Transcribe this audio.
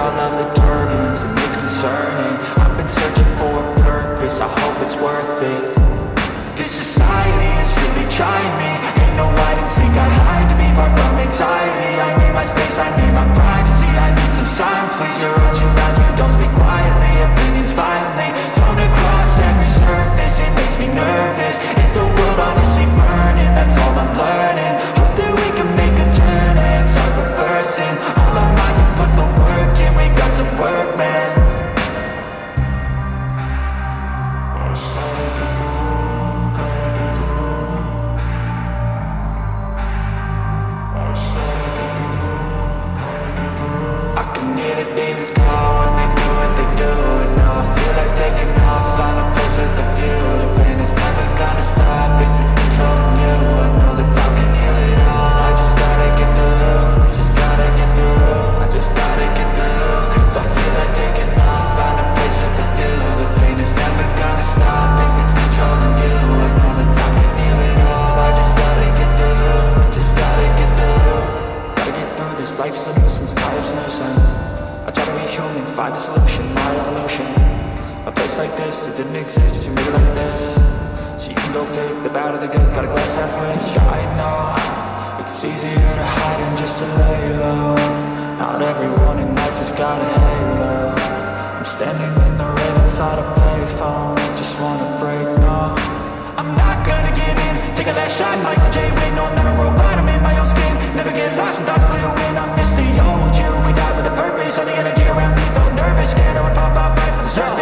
all of the turbulence, and it's concerning. I've been searching for a purpose, I hope it's worth it. This society is really trying me. Ain't no hide and seek, I hide to be far from anxiety. I need my space, I need my privacy, I need some silence. Please, you're all too loud, you don't speak quietly. Opinions violently thrown across every surface, it makes me nervous. Is the world honestly burning? That's all I'm learning. Hope that we can make a turn and start reversing all our minds and put the work in. We got some work, man. I can hear the demons call when they do what they do, and now I feel like taking off, find a place with a view. The pain is never gonna stop if it's controlling you. I know that time can heal it all. I just gotta get through, I just gotta get through, I just gotta get through. Cause I feel like taking off, find a place with a view. The pain is never gonna stop if it's controlling you. I know that time can heal it all. I just gotta get through, I just gotta get through. Gotta get through this, life is a nuisance, time's no sense. I try to be human, find a solution, my evolution. A place like this, it didn't exist, you made it like this. So you can go pick the bad or the good, got a glass half rich. I know, it's easier to hide than just to lay low. Not everyone in life has got a halo. I'm standing in the rain inside a payphone, just wanna break, no. I'm not gonna give in, take a last shot like the J-Win. No, I'm not a robot, I'm in my own skin. Never get lost when thoughts pull you in. I miss the old you, we died with a purpose. All the energy around me felt nervous, scared I would pop out fast on the surface.